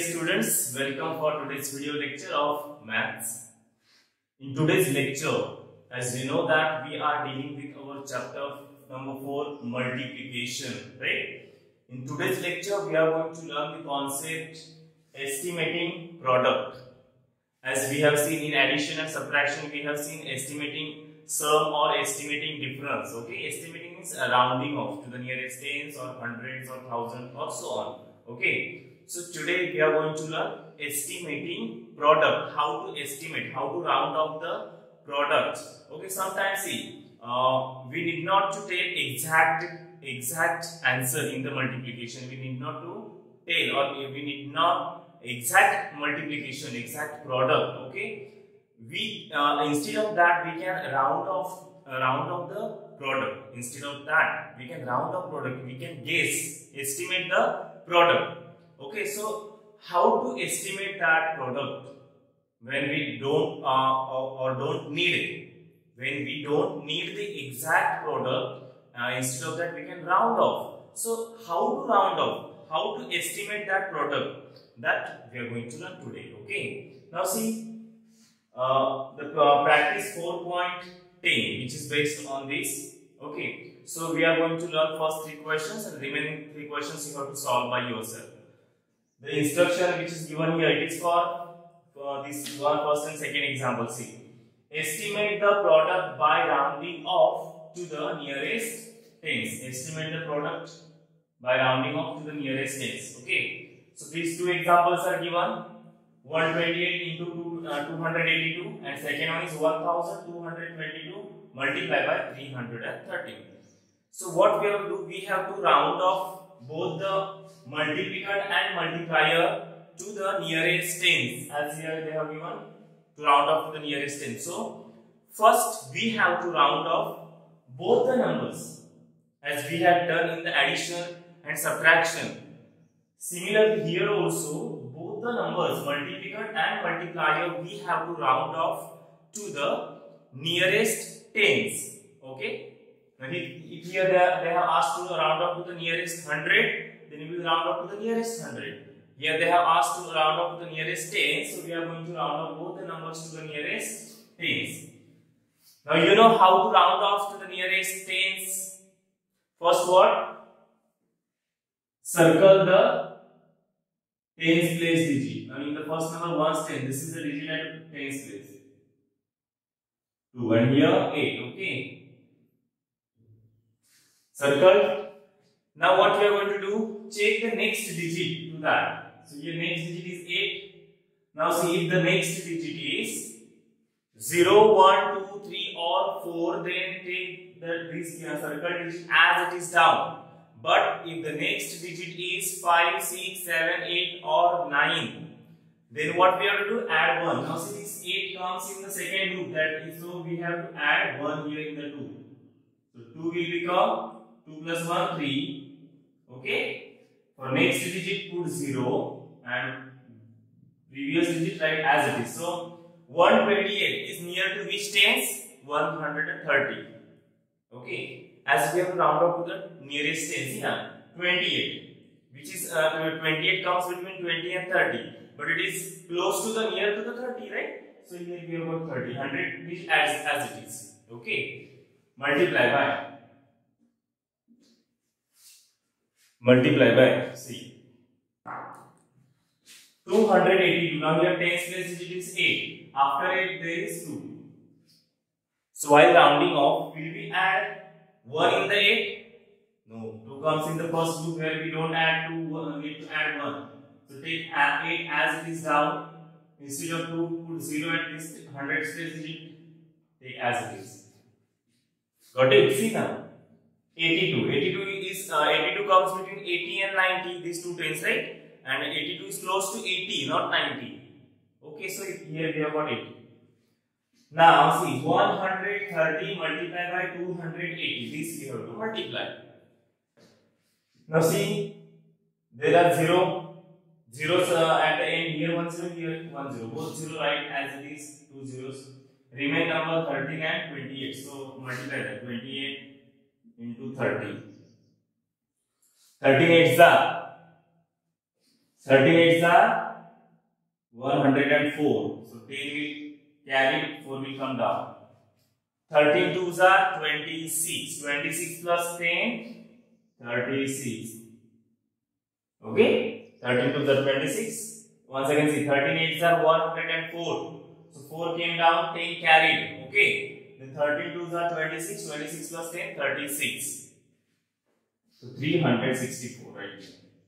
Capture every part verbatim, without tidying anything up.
students, welcome for today's video lecture of maths. In today's lecture, as you know that we are dealing with our chapter number four, multiplication, right? In today's lecture, we are going to learn the concept estimating product. As we have seen in addition and subtraction, we have seen estimating sum or estimating difference. Okay, estimating means rounding off to the nearest tens or hundreds or thousands or so on. Okay. So today we are going to learn estimating product, how to estimate, how to round off the product. Okay, sometimes see, uh, we need not to take exact exact answer in the multiplication. We need not to tell, or we need not exact multiplication, exact product. Okay, we uh, instead of that we can round off uh, round off the product. Instead of that we can round off product. We can guess, estimate the product. Okay, so how to estimate that product when we don't uh, or, or don't need it? When we don't need the exact product, uh, instead of that we can round off. So how to round off? How to estimate that product? That we are going to learn today. Okay. Now see, uh, the uh, practice four point ten, which is based on this. Okay. So we are going to learn first three questions, and remaining three questions you have to solve by yourself. The instruction which is given here, it is for, for this one first and second example. See, estimate the product by rounding off to the nearest tens. Estimate the product by rounding off to the nearest tens. Okay. So these two examples are given. one hundred twenty-eight into two, uh, two hundred eighty-two, and second one is one thousand two hundred twenty-two multiplied by three hundred thirteen. So what we have to do? We have to round off both the multiplier and multiplier to the nearest tens, as here they have given, to round off to the nearest tens. So first we have to round off both the numbers, as we have done in the addition and subtraction. Similarly here also, both the numbers multiplier and multiplier we have to round off to the nearest tens. Okay. Now if, if here they, are, they have asked to round off to the nearest hundred, then we will round off to the nearest hundred. Here they have asked to round off to the nearest tens, so we are going to round off both the numbers to the nearest tens. Now you know how to round off to the nearest tens. First what? Circle the tens place digit. Now in the first number one's ten, this is the digit at tens place. two and here eight. Okay. Circle. Now what we are going to do? Check the next digit to that. So your next digit is eight. Now see, if the next digit is zero, one, two, three or four, then take the this uh, circle digit as it is down. But if the next digit is five, six, seven, eight or nine, then what we have to do? Add one. Now see, this eight comes in the second loop, that is, so we have to add one here in the two. So two will become two plus one, three. Okay. For next digit, put zero and previous digit write as it is. So one hundred twenty-eight is near to which tens? one hundred thirty. Okay. As we have to round up to the nearest tens, yeah, twenty-eight, which is uh, twenty-eight comes between twenty and thirty, but it is close to the near to the thirty, right? So here we have got thirty. one hundred which as as it is. Okay. Multiply by. Multiply by, see, two hundred eighty-two. Now here tens place digit is eight. After eight there is two. So while rounding off, will we add one in the eight? No. two comes in the first group where we don't add two, we need to add one. So take eight as it is down. Instead of two, put zero at this one hundred place digit. Take as it is. Got it? See now. eighty-two. eighty-two is uh, eighty-two comes between eighty and ninety, these two tens, right? And eighty-two is close to eighty, not ninety. Okay, so here we have got eighty. Now see, one hundred thirty multiplied by two hundred eighty. This we have to multiply. Now see, there are zero zeros uh, at the end. Here one zero, here one zero. Both zero right as it is, two zeros. Remain number thirteen and twenty-eight. So multiply that. twenty-eight into thirty. thirteen eights are thirteen eights are one hundred four. So ten will carry, four will come down. thirteen twos are twenty-six. twenty-six plus ten, thirty-six. Okay? thirteen twos are twenty-six. Once again see, thirteen eights are one hundred four. So four came down, ten carried. Okay? Then thirteen twos are twenty-six. twenty-six plus ten, thirty-six. So three hundred sixty-four, right?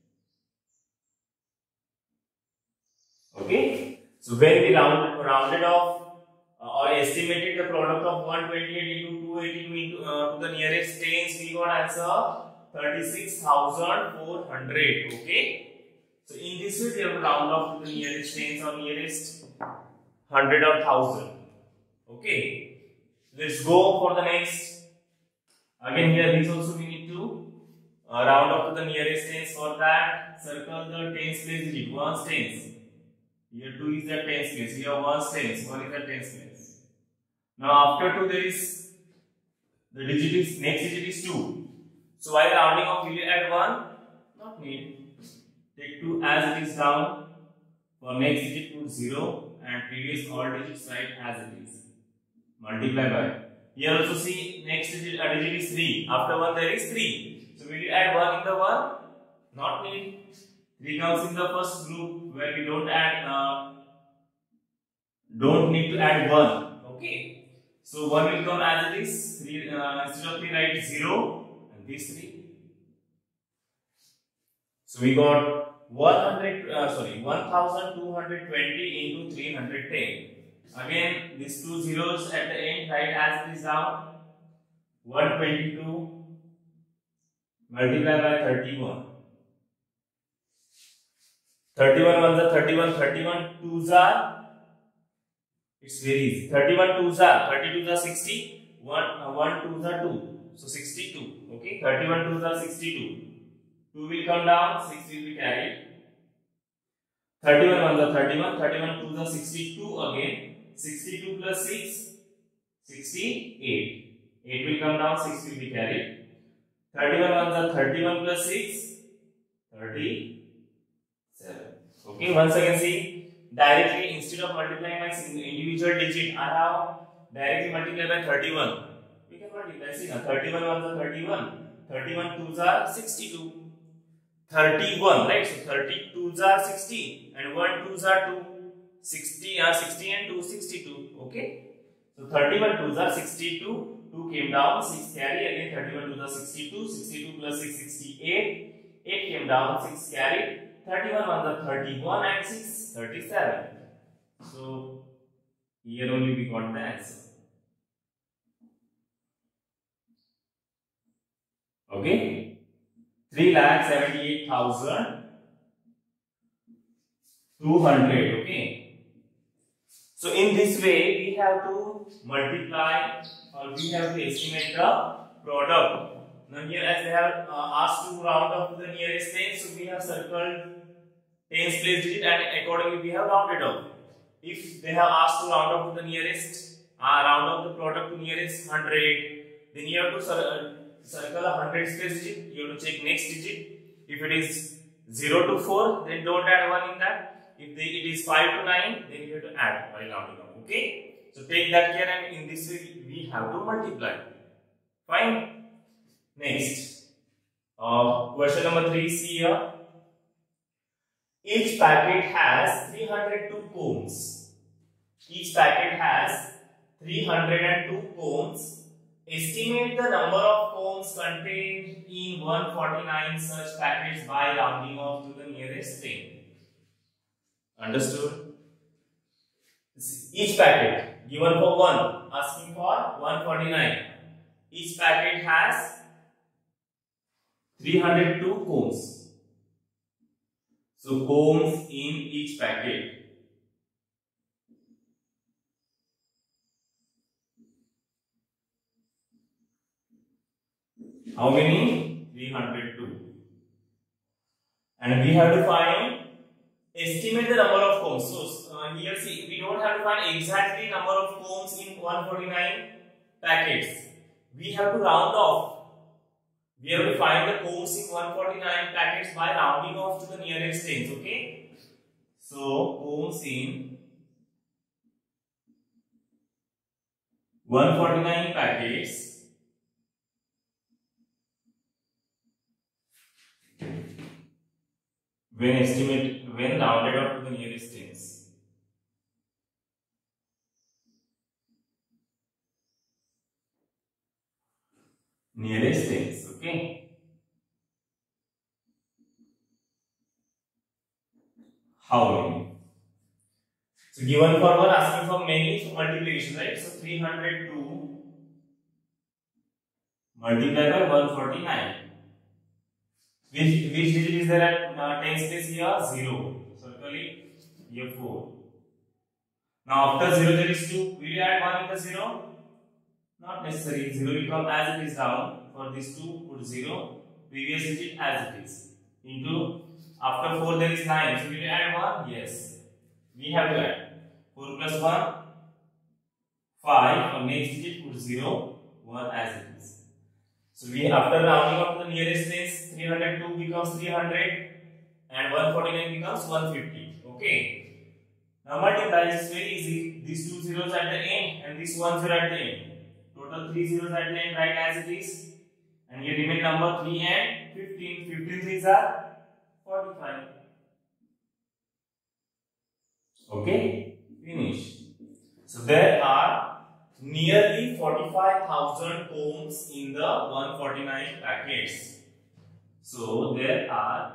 Okay? So when we round, rounded off uh, or estimated the product of one hundred twenty-eight into two hundred eighty-two into, uh, to the nearest tens, we got answer thirty-six thousand four hundred. Okay? So in this way, we have to round off to the nearest tens or nearest hundred or thousand. Okay? Let's go for the next. Again, here this also we need to uh, round off to the nearest tens. For that, circle the tens place digit. Ones tens. Here two is the tens place. Here ones tens. One is the tens place. Now after two, there is the digit is next digit is two. So while rounding off, will you add one? Not need. Take two as it is down. For next digit, put zero and previous all digits write as it is. Multiply by. Here also see next digit, a digit is three. After one there is three. So will you add one in the one? Not need. three comes in the first group where we don't add, uh, don't need to add one. Okay. So one will come as it is. three, uh, instead of three, write zero and this three. So we got one hundred, uh, sorry, one thousand two hundred twenty into three hundred ten. Again, these two zeros at the end, write as it is down. one hundred twenty-two multiply by thirty-one. thirty-one ones are thirty-one, thirty-one twos are, it's very easy. thirty-one twos are, thirty-twos are sixty, one, uh, one twos are two. So sixty-two. Okay, thirty-one twos are sixty-two. two will come down, six will be carried. thirty-one ones are thirty-one, thirty-one twos are sixty-two again. sixty-two plus six, sixty-eight. eight will come down, six will be carried. thirty-one ones are thirty-one plus six, thirty-seven. Okay, once again see, directly instead of multiplying by individual digit, I have directly multiplied by thirty-one. We can multiply, see now, thirty-one ones are thirty-one, thirty-one twos are sixty-two. thirty-one, right? So thirty-twos are sixty and one twos are two. sixty are sixty and two sixty-two. Okay, so thirty-one twos are sixty-two, two came down, six carry, again thirty-one twos are sixty-two, sixty-two plus six, sixty-eight, eight came down, six carried, thirty-one ones are thirty-one and six, thirty-seven. So here only we got the answer. Okay, three lakh seventy-eight thousand two hundred. Okay. So in this way, we have to multiply or we have to estimate the product. Now here, as they have uh, asked to round off to the nearest tens, so we have circled tens place digit and accordingly we have rounded off. If they have asked to round off to the nearest, uh, round off the product to nearest one hundred, then you have to cir circle a hundreds place digit. You have to check next digit. If it is zero to four, then don't add one in that. If they, it is five to nine, then you have to add while rounding off. Okay? So take that care, and in this way we have to multiply. Fine? Next. Uh, question number three, see here. Each packet has three hundred two combs. Each packet has three hundred two combs. Estimate the number of combs contained in one hundred forty-nine such packets by rounding off to the nearest ten. Understood? Each packet given for one, asking for one hundred forty-nine. Each packet has three hundred two combs. So combs in each packet. How many? three hundred two. And we have to find, estimate the number of combs. So uh, here see, we don't have to find exactly number of combs in one hundred forty-nine packets. We have to round off. We have to find the combs in one hundred forty-nine packets by rounding off to the nearest tens. Okay. So combs in one hundred forty-nine packets when estimate when rounded up to the nearest tens. Nearest tens, okay. How many? So given for one, asking for many, so multiplication, right? So three hundred two multiplied by one hundred forty-nine. Which which digit is there at uh, tens place here? Zero. Circle it. Here four. Now after zero there is two. Will you add one in the zero? Not necessary. Zero will come as it is down. For this two, put zero. Previous digit as it is. Into after four there is nine. So will you add one? Yes. We have to add. four plus one, five. On next digit put zero, one as it is. So we after rounding up to the nearest tens, three hundred two becomes three hundred and one hundred forty-nine becomes one hundred fifty. Okay. Now multiply is very easy. These two zeros at the end and this one zero at the end. Total three zeros at the end, write as it is. And here remain number three and fifteen. fifteen threes are forty-five. Okay. Finish. So there are nearly forty-five thousand combs in the one hundred forty-nine packets. So there are,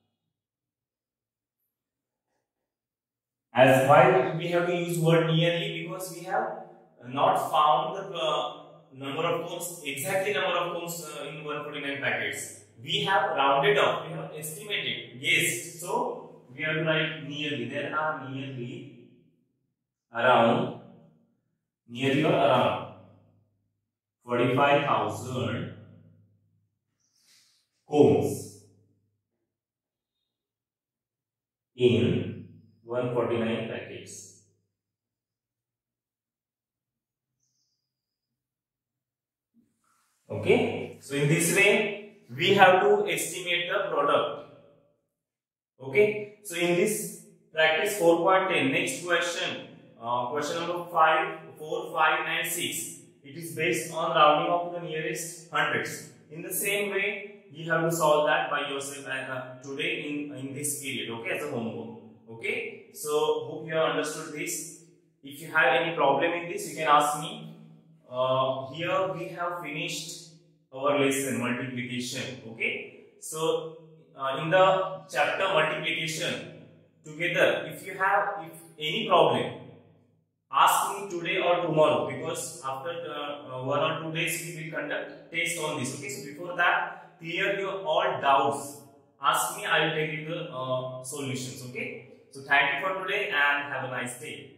as why we have to use word nearly, because we have not found the uh, number of combs, exactly number of combs uh, in one hundred forty-nine packets. We have rounded up, we have estimated, guessed. So we have to write nearly. There are nearly around, nearly or around forty-five thousand combs in one hundred forty-nine packets. Okay, so in this way we have to estimate the product. Okay, so in this practice four point ten, next question. Uh, question number five, four, five and six. It is based on rounding up to the nearest hundreds. In the same way, you have to solve that by yourself uh, today in, in this period, okay, as a homework. Okay, so hope you have understood this. If you have any problem in this, you can ask me. Uh, here we have finished our lesson multiplication. Okay, so uh, in the chapter multiplication, together, if you have if any problem, ask me today or tomorrow, because after uh, uh, one or two days we will conduct test on this. Okay, so before that, clear your all doubts. Ask me, I will tell you the uh, solutions. Okay, so thank you for today and have a nice day.